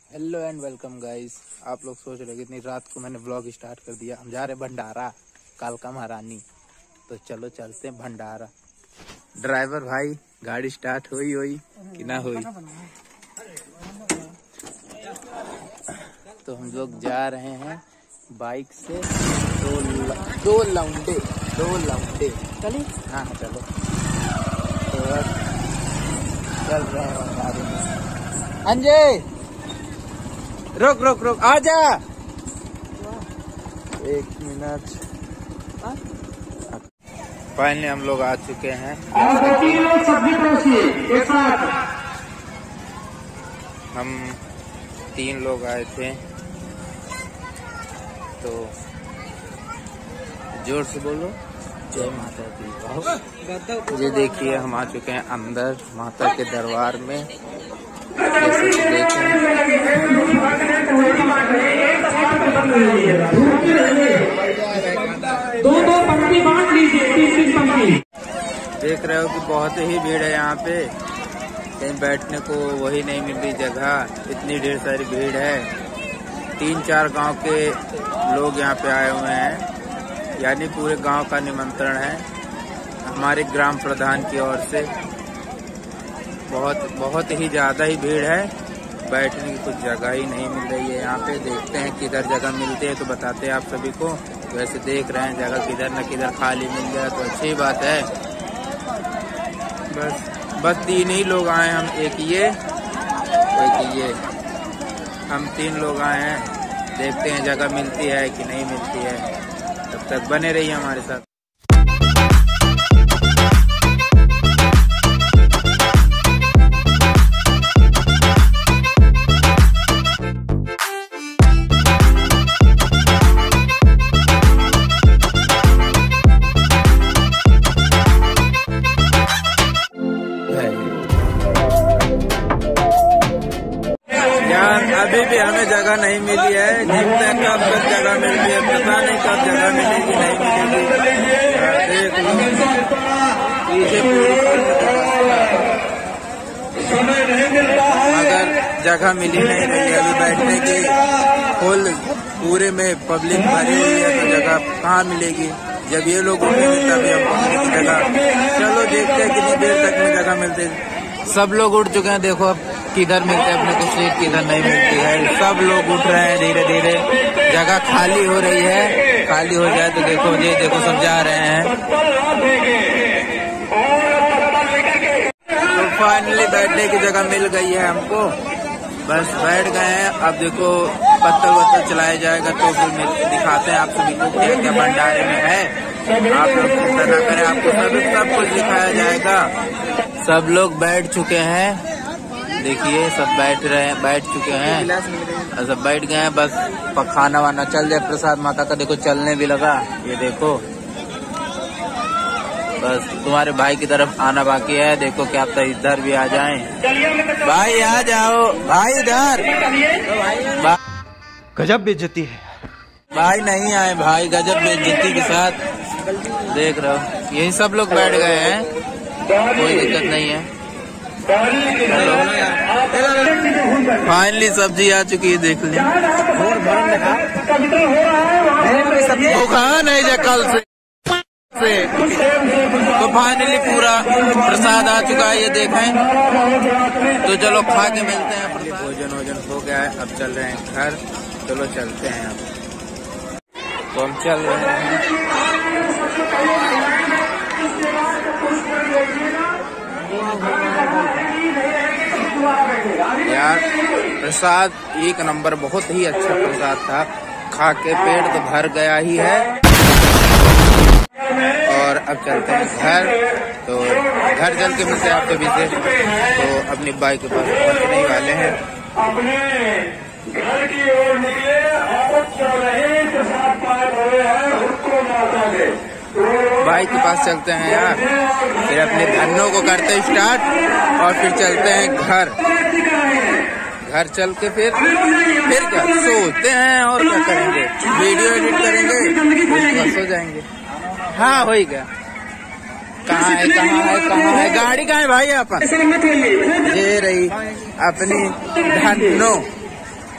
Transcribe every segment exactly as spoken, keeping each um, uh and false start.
Hello and welcome guys. आप लोग सोच रहे कितनी रात को मैंने व्लॉग स्टार्ट कर दिया। हम जा रहे भंडारा, कालका महारानी। तो चलो चलते हैं भंडारा। ड्राइवर भाई गाड़ी स्टार्ट हुई हुई कि ना हुई। तो हम लोग जा रहे हैं बाइक से। दो ल... दो लौंडे दो लौंडे चलिए। हाँ चलो तो चल रहे हैं गाड़ी में। अंजय रुक रुक रुक आजा एक मिनट। फाइनली हम लोग आ चुके हैं। हम तीन लोग आए थे तो जोर से बोलो जय माता दी। ये देखिए हम आ चुके हैं अंदर माता के दरबार में। दो दो पंक्ति बांट लीजिए, तीन तीन पंक्ति। देख रहे हो कि बहुत ही भीड़ है यहाँ पे। कहीं बैठने को वही नहीं मिल रही जगह, इतनी ढेर सारी भीड़ है। तीन चार गांव के लोग यहाँ पे आए हुए हैं, यानी पूरे गांव का निमंत्रण है हमारे ग्राम प्रधान की ओर से। बहुत बहुत ही ज्यादा ही भीड़ है, बैठने की कुछ जगह ही नहीं मिल रही है यहाँ पे। देखते हैं किधर जगह मिलती है तो बताते हैं आप सभी को। वैसे देख रहे हैं जगह किधर न किधर खाली मिल जाए तो अच्छी बात है। बस बस तीन ही लोग आए हम, एक ये एक ये हम तीन लोग आए हैं। देखते हैं जगह मिलती है कि नहीं मिलती है। तब तक बने रहिए हमारे साथ। अभी भी हमें जगह नहीं मिली है। देखते हैं कब तक जगह मिलती है, पता नहीं कब जगह मिलेगी नहीं मिलेगी। देख लो पीछे अगर जगह मिली नहीं रही अभी बैठने की, फुल पूरे में पब्लिक भरी हुई है तो जगह कहाँ मिलेगी। जब ये लोग उठेंगे तभी हम बैठने की जगह। चलो देखते हैं कितनी देर तक में जगह मिलती है। सब लोग उठ चुके हैं, देखो अब किधर मिलते हैं अपने को सीट, किधर नहीं मिलती है। सब लोग उठ रहे हैं धीरे धीरे, जगह खाली हो रही है। खाली हो जाए तो देखो ये देखो सब जा रहे हैं। तो फाइनली बैठने की जगह मिल गई है हमको, बस बैठ गए हैं। अब देखो पत्तल वत्तल चलाया जाएगा तो फिर दिखाते हैं आप सभी को क्या क्या भंडारे में है। आप लोग चिंता न करें, आपको सब सब कुछ दिखाया जाएगा। सब लोग बैठ चुके हैं, देखिए सब बैठ रहे हैं, बैठ चुके हैं, सब बैठ गए हैं। बस खाना वाना चल जाए, प्रसाद माता का देखो चलने भी लगा। ये देखो बस तुम्हारे भाई की तरफ आना बाकी है। देखो क्या तो इधर भी आ जाएं। भाई आ जाओ भाई इधर। गजब बेइज्जती है भाई नहीं आए भाई, गजब बेइज्जती के साथ। देख रहे हो यही सब लोग बैठ गए हैं, कोई दिक्कत नहीं है। फाइनली सब्जी आ चुकी है, देख ली। दुकान है जो कल से से तो फाइनली पूरा प्रसाद आ चुका है, ये देखें। तो चलो खा के मिलते हैं। भोजन वोजन हो गया है, अब चल रहे हैं घर। चलो चलते हैं अब। तो हम चल रहे हैं। यार प्रसाद एक नंबर, बहुत ही अच्छा प्रसाद था। खा के पेट तो भर गया ही है। और अब चलते हैं घर। तो घर चल के मिलते हैं आप सभी से। तो अपनी बाइक के पास पहुंचने ही वाले हैं। अपने घर की ओर निकले, बाइक के पास चलते हैं यार, फिर अपने धन्नों को करते हैं स्टार्ट और फिर चलते हैं घर। घर चल के फिर फिर क्या सोते हैं और क्या करेंगे, वीडियो एडिट करेंगे, सो जाएंगे। हाँ हो ही गया। कहाँ है कहाँ है कहाँ है गाड़ी कहाँ है भाई? अपन ये रही अपनी धन्नो।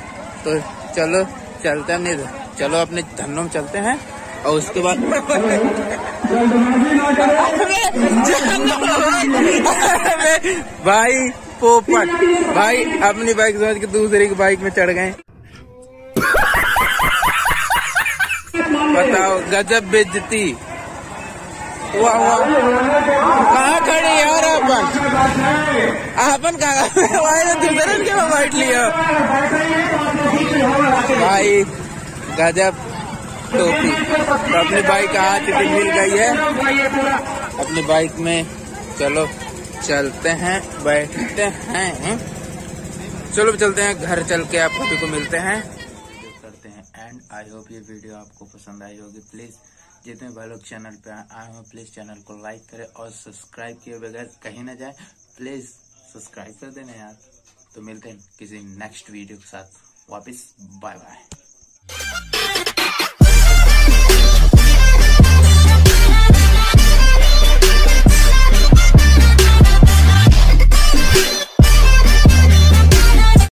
तो चलो चलते हैं, नहीं चलो अपने धंधों में चलते हैं और उसके बाद भाई पोपट भाई अपनी बाइक समझ के दूसरे की बाइक में चढ़ गए। बताओ गजब बेइज्जती। वाह वाह, कहाँ खड़े यार अपन अपन कहाँ दूसरे के बैठ लिया भाई। गजब टोपी। तो अपनी बाइक आ चुकी मिल गई है अपनी बाइक में। चलो चलते हैं, बैठते हैं, चलो चलते हैं घर। चल के आप सभी को मिलते हैं, करते हैं एंड। आई होप ये वीडियो आपको पसंद आई होगी। प्लीज जितने भाई लोग चैनल पे आए हो प्लीज चैनल को लाइक करें और सब्सक्राइब किए बगैर कहीं ना जाए, प्लीज सब्सक्राइब कर देना यार। तो मिलते हैं किसी नेक्स्ट वीडियो के साथ वापस। Bye bye.